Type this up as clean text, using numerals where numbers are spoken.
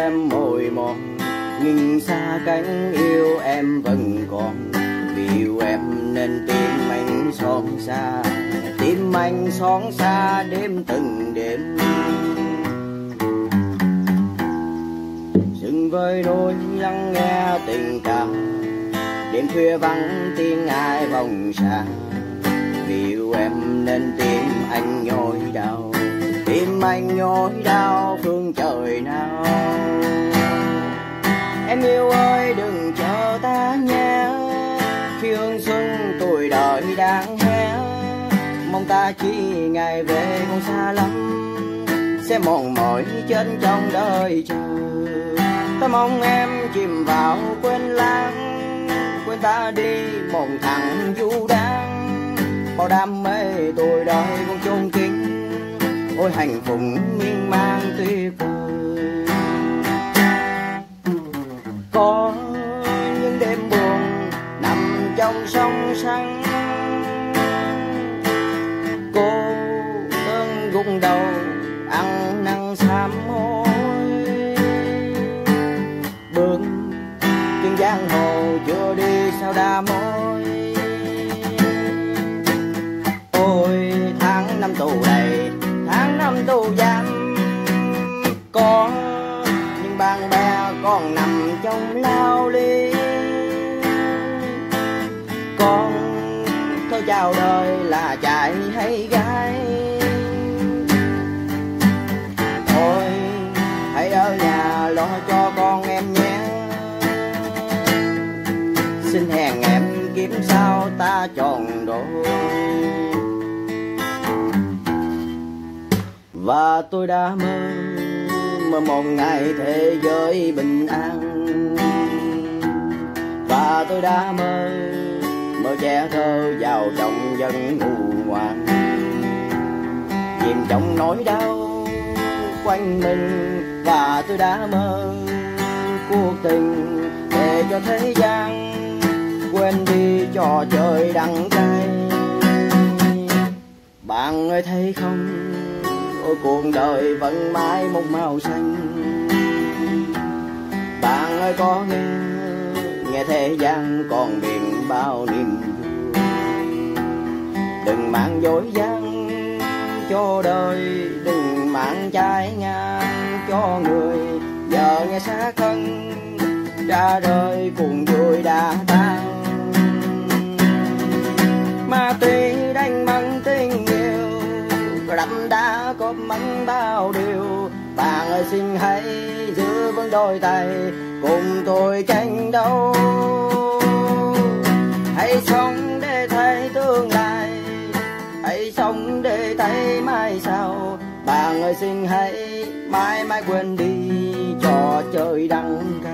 em mỏi mòn, nhưng xa cánh yêu em vẫn còn. Vì yêu em nên tim anh xót xa, tim anh xót xa đêm từng đêm. Dừng với đôi lắng nghe tình cảm, đêm khuya vắng tiếng ai vòng xa. Vì yêu em nên tim anh nhói đau, tim anh nhói đau phương trời nào. Em yêu ơi đừng chờ ta nhé, khi hương xuân tuổi đời đang hé. Mong ta chỉ ngày về không xa lắm, sẽ mòn mỏi chân trong đời chờ. Ta mong em chìm vào quên lãng, quên ta đi một thằng du đang. Bao đam mê tuổi đời cũng chôn kín, ôi hạnh phúc miên man tuyệt vời. Có những đêm buồn nằm trong sông sắng, cô đơn gục đầu ăn năn sám hối. Bước trên giang hồ chưa đi sao đã mối. Ôi tháng năm tù đầy, tháng năm tù giam, có những bạn bè còn nằm trong lao ly. Con thôi chào đời là trai hay gái, thôi hãy ở nhà lo cho con em nhé. Xin hẹn em kiếp sau ta tròn đôi. Và tôi đã mơ một ngày thế giới bình an. Và tôi đã mơ trẻ thơ vào trong dân ngủ ngoan. Chìm trong nỗi đau quanh mình. Và tôi đã mơ cuộc tình để cho thế gian quên đi trò chơi đắng cay. Bạn ơi thấy không, ôi cuộc đời vẫn mãi một màu xanh. Bạn ơi có nghe thế gian còn biển bao niềm vui. Đừng mang dối gian cho đời, đừng mang trái ngang cho người. Giờ nghe xa thân ra đời cùng vui đã tan. Ma túy đánh mất tình yêu, đậm đã có mắng bao điều. Bạn ơi xin hãy giữ vững đôi tay cùng tôi tranh đấu. Hãy sống để thấy tương lai, hãy sống để thấy mai sau. Bạn ơi xin hãy mãi mãi quên đi trò chơi đắng